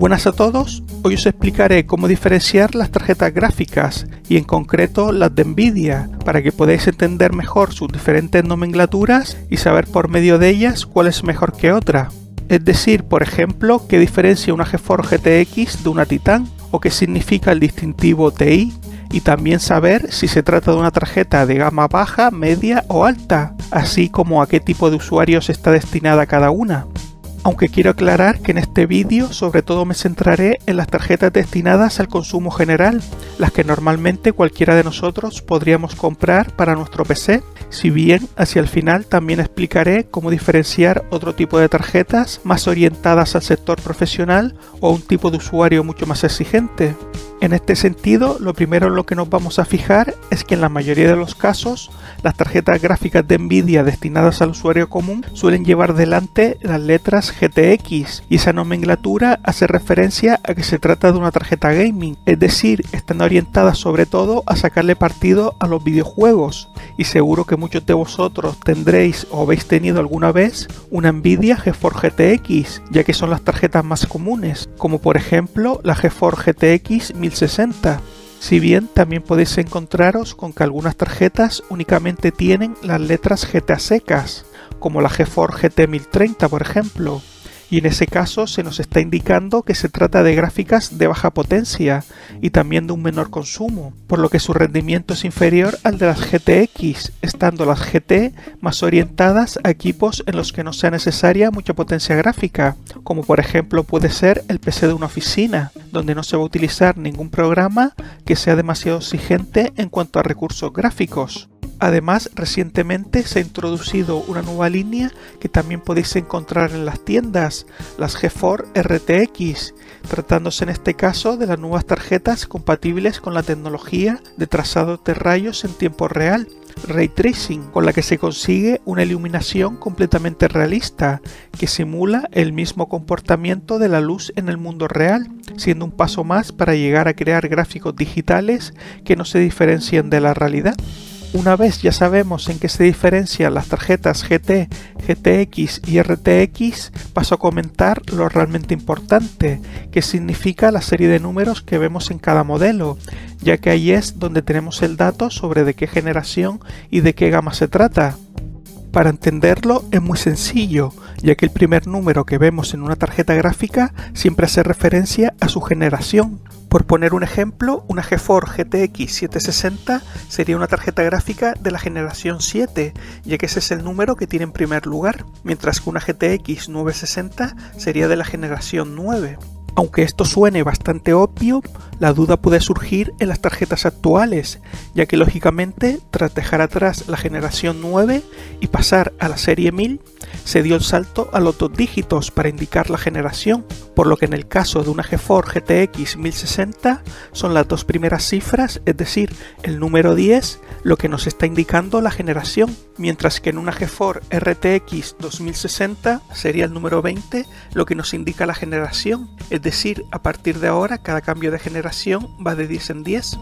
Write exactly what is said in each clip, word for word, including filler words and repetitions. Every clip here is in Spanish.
Buenas a todos, hoy os explicaré cómo diferenciar las tarjetas gráficas y en concreto las de Nvidia para que podáis entender mejor sus diferentes nomenclaturas y saber por medio de ellas cuál es mejor que otra. Es decir, por ejemplo, qué diferencia una GeForce G T X de una Titan o qué significa el distintivo T I y también saber si se trata de una tarjeta de gama baja, media o alta, así como a qué tipo de usuarios está destinada cada una. Aunque quiero aclarar que en este vídeo sobre todo me centraré en las tarjetas destinadas al consumo general, las que normalmente cualquiera de nosotros podríamos comprar para nuestro P C, si bien hacia el final también explicaré cómo diferenciar otro tipo de tarjetas más orientadas al sector profesional o un tipo de usuario mucho más exigente. En este sentido, lo primero en lo que nos vamos a fijar es que en la mayoría de los casos, las tarjetas gráficas de Nvidia destinadas al usuario común suelen llevar delante las letras G T X y esa nomenclatura hace referencia a que se trata de una tarjeta gaming, es decir, están orientadas sobre todo a sacarle partido a los videojuegos y seguro que muchos de vosotros tendréis o habéis tenido alguna vez una Nvidia GeForce G T X, ya que son las tarjetas más comunes, como por ejemplo la GeForce G T X mil sesenta. Si bien también podéis encontraros con que algunas tarjetas únicamente tienen las letras G T a secas, como la GeForce G T mil treinta por ejemplo, y en ese caso se nos está indicando que se trata de gráficas de baja potencia y también de un menor consumo, por lo que su rendimiento es inferior al de las G T X, estando las G T más orientadas a equipos en los que no sea necesaria mucha potencia gráfica, como por ejemplo puede ser el P C de una oficina, donde no se va a utilizar ningún programa que sea demasiado exigente en cuanto a recursos gráficos. Además, recientemente se ha introducido una nueva línea que también podéis encontrar en las tiendas, las GeForce R T X, tratándose en este caso de las nuevas tarjetas compatibles con la tecnología de trazado de rayos en tiempo real, Ray Tracing, con la que se consigue una iluminación completamente realista, que simula el mismo comportamiento de la luz en el mundo real, siendo un paso más para llegar a crear gráficos digitales que no se diferencien de la realidad. Una vez ya sabemos en qué se diferencian las tarjetas G T, G T X y R T X, paso a comentar lo realmente importante, que significa la serie de números que vemos en cada modelo, ya que ahí es donde tenemos el dato sobre de qué generación y de qué gama se trata. Para entenderlo es muy sencillo, ya que el primer número que vemos en una tarjeta gráfica siempre hace referencia a su generación. Por poner un ejemplo, una GeForce G T X setecientos sesenta sería una tarjeta gráfica de la generación siete, ya que ese es el número que tiene en primer lugar, mientras que una G T X novecientos sesenta sería de la generación nueve. Aunque esto suene bastante obvio, la duda puede surgir en las tarjetas actuales, ya que lógicamente, tras dejar atrás la generación nueve y pasar a la serie mil, se dio el salto a los dos dígitos para indicar la generación, por lo que en el caso de una GeForce G T X mil sesenta son las dos primeras cifras, es decir, el número diez, lo que nos está indicando la generación, mientras que en una GeForce R T X dos mil sesenta sería el número veinte, lo que nos indica la generación, es decir, a partir de ahora cada cambio de generación va de diez en diez.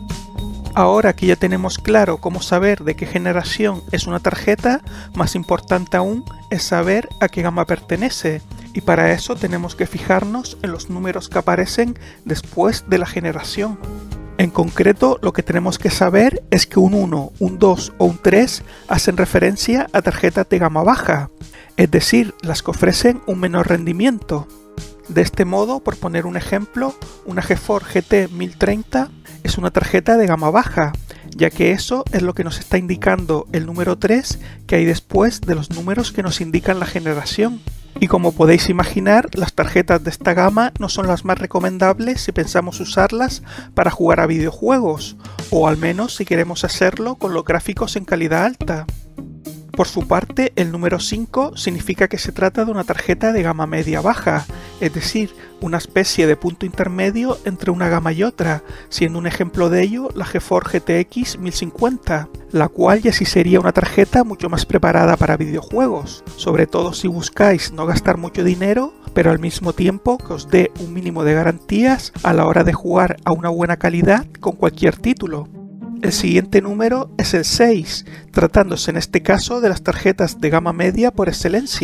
Ahora que ya tenemos claro cómo saber de qué generación es una tarjeta, más importante aún es saber a qué gama pertenece, y para eso tenemos que fijarnos en los números que aparecen después de la generación. En concreto, lo que tenemos que saber es que un uno, un dos o un tres hacen referencia a tarjetas de gama baja, es decir, las que ofrecen un menor rendimiento. De este modo, por poner un ejemplo, una GeForce G T mil treinta es una tarjeta de gama baja, ya que eso es lo que nos está indicando el número tres que hay después de los números que nos indican la generación. Y como podéis imaginar, las tarjetas de esta gama no son las más recomendables si pensamos usarlas para jugar a videojuegos, o al menos si queremos hacerlo con los gráficos en calidad alta. Por su parte, el número cinco significa que se trata de una tarjeta de gama media-baja, es decir, una especie de punto intermedio entre una gama y otra, siendo un ejemplo de ello la GeForce G T X mil cincuenta, la cual ya sí sería una tarjeta mucho más preparada para videojuegos, sobre todo si buscáis no gastar mucho dinero, pero al mismo tiempo que os dé un mínimo de garantías a la hora de jugar a una buena calidad con cualquier título. El siguiente número es el seis, tratándose en este caso de las tarjetas de gama media por excelencia,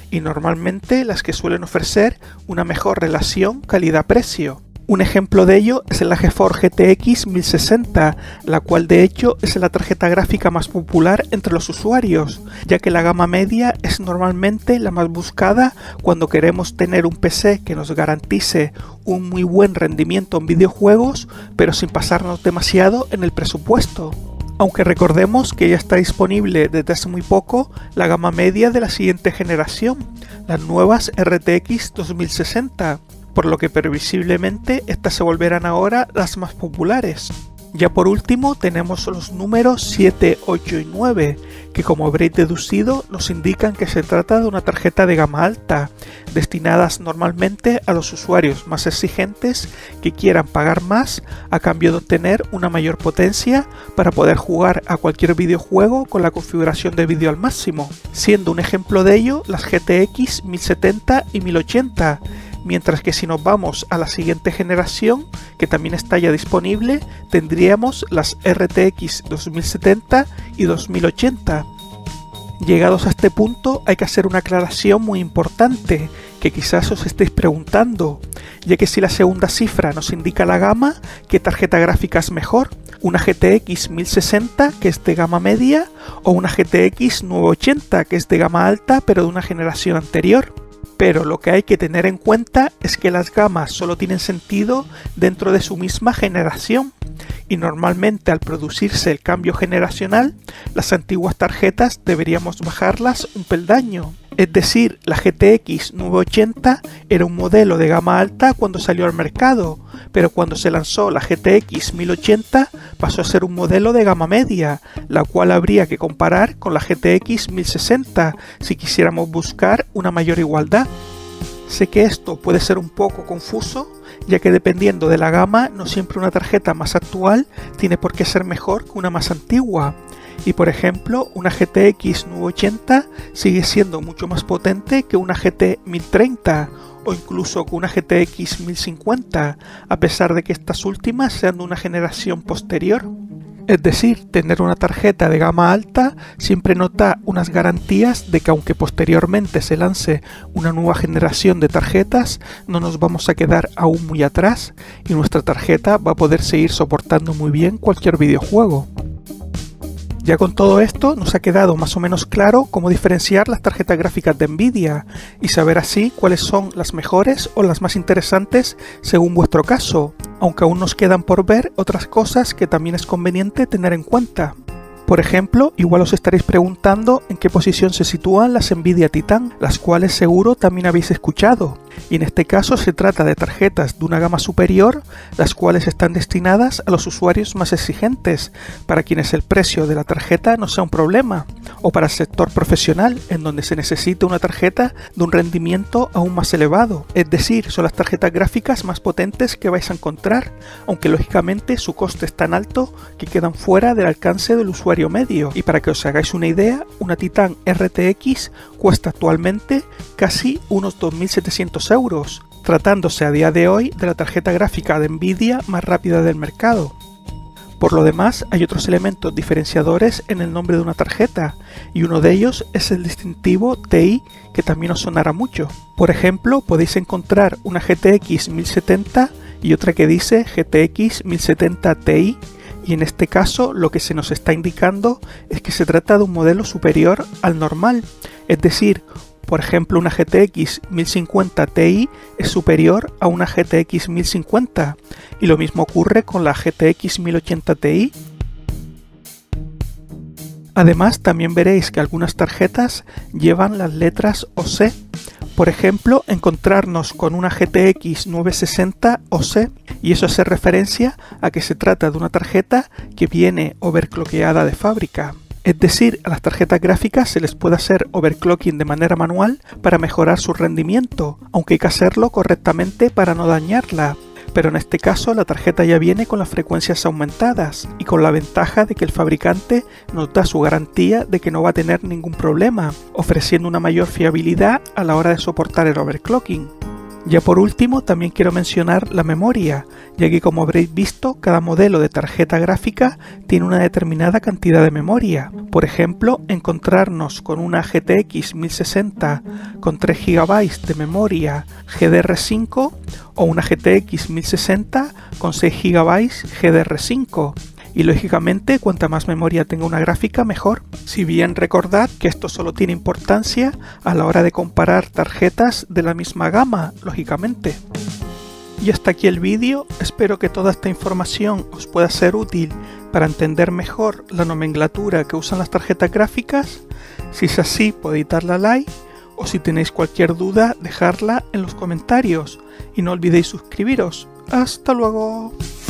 y normalmente las que suelen ofrecer una mejor relación calidad-precio. Un ejemplo de ello es la GeForce G T X mil sesenta, la cual de hecho es la tarjeta gráfica más popular entre los usuarios, ya que la gama media es normalmente la más buscada cuando queremos tener un P C que nos garantice un muy buen rendimiento en videojuegos, pero sin pasarnos demasiado en el presupuesto. Aunque recordemos que ya está disponible desde hace muy poco la gama media de la siguiente generación, las nuevas R T X dos mil sesenta, por lo que previsiblemente estas se volverán ahora las más populares. Ya por último tenemos los números siete, ocho y nueve, que como habréis deducido nos indican que se trata de una tarjeta de gama alta, destinadas normalmente a los usuarios más exigentes que quieran pagar más a cambio de obtener una mayor potencia para poder jugar a cualquier videojuego con la configuración de vídeo al máximo, siendo un ejemplo de ello las G T X mil setenta y mil ochenta, mientras que si nos vamos a la siguiente generación, que también está ya disponible, tendríamos las R T X dos mil setenta y dos mil ochenta. Llegados a este punto hay que hacer una aclaración muy importante, que quizás os estéis preguntando, ya que si la segunda cifra nos indica la gama, ¿qué tarjeta gráfica es mejor? ¿Una G T X mil sesenta, que es de gama media, o una G T X novecientos ochenta, que es de gama alta pero de una generación anterior? Pero lo que hay que tener en cuenta es que las gamas solo tienen sentido dentro de su misma generación, y normalmente al producirse el cambio generacional, las antiguas tarjetas deberíamos bajarlas un peldaño. Es decir, la G T X novecientos ochenta era un modelo de gama alta cuando salió al mercado, pero cuando se lanzó la G T X mil ochenta pasó a ser un modelo de gama media, la cual habría que comparar con la G T X mil sesenta si quisiéramos buscar una mayor igualdad. Sé que esto puede ser un poco confuso, ya que dependiendo de la gama no siempre una tarjeta más actual tiene por qué ser mejor que una más antigua. Y por ejemplo, una G T X novecientos ochenta sigue siendo mucho más potente que una G T mil treinta o incluso que una G T X mil cincuenta, a pesar de que estas últimas sean de una generación posterior. Es decir, tener una tarjeta de gama alta siempre nos da unas garantías de que aunque posteriormente se lance una nueva generación de tarjetas, no nos vamos a quedar aún muy atrás y nuestra tarjeta va a poder seguir soportando muy bien cualquier videojuego. Ya con todo esto nos ha quedado más o menos claro cómo diferenciar las tarjetas gráficas de Nvidia y saber así cuáles son las mejores o las más interesantes según vuestro caso, aunque aún nos quedan por ver otras cosas que también es conveniente tener en cuenta. Por ejemplo, igual os estaréis preguntando en qué posición se sitúan las Nvidia Titan, las cuales seguro también habéis escuchado. Y en este caso se trata de tarjetas de una gama superior, las cuales están destinadas a los usuarios más exigentes, para quienes el precio de la tarjeta no sea un problema, o para el sector profesional, en donde se necesita una tarjeta de un rendimiento aún más elevado. Es decir, son las tarjetas gráficas más potentes que vais a encontrar, aunque lógicamente su coste es tan alto que quedan fuera del alcance del usuario medio. Y para que os hagáis una idea, una Titan R T X cuesta actualmente casi unos dos mil setecientos euros, tratándose a día de hoy de la tarjeta gráfica de Nvidia más rápida del mercado. Por lo demás, hay otros elementos diferenciadores en el nombre de una tarjeta, y uno de ellos es el distintivo T I, que también os sonará mucho. Por ejemplo, podéis encontrar una G T X mil setenta y otra que dice G T X mil setenta Ti, y en este caso lo que se nos está indicando es que se trata de un modelo superior al normal, es decir, por ejemplo, una G T X mil cincuenta Ti es superior a una G T X mil cincuenta, y lo mismo ocurre con la G T X mil ochenta Ti. Además, también veréis que algunas tarjetas llevan las letras O C. Por ejemplo, encontrarnos con una G T X novecientos sesenta O C, y eso hace referencia a que se trata de una tarjeta que viene overclockeada de fábrica. Es decir, a las tarjetas gráficas se les puede hacer overclocking de manera manual para mejorar su rendimiento, aunque hay que hacerlo correctamente para no dañarla. Pero en este caso la tarjeta ya viene con las frecuencias aumentadas y con la ventaja de que el fabricante nos da su garantía de que no va a tener ningún problema, ofreciendo una mayor fiabilidad a la hora de soportar el overclocking. Ya por último, también quiero mencionar la memoria, ya que como habréis visto, cada modelo de tarjeta gráfica tiene una determinada cantidad de memoria. Por ejemplo, encontrarnos con una G T X mil sesenta con tres gigabytes de memoria G D R cinco o una G T X mil sesenta con seis gigabytes G D R cinco. Y lógicamente, cuanta más memoria tenga una gráfica, mejor. Si bien recordad que esto solo tiene importancia a la hora de comparar tarjetas de la misma gama, lógicamente. Y hasta aquí el vídeo, espero que toda esta información os pueda ser útil para entender mejor la nomenclatura que usan las tarjetas gráficas. Si es así, podéis darle a like, o si tenéis cualquier duda, dejarla en los comentarios. Y no olvidéis suscribiros. ¡Hasta luego!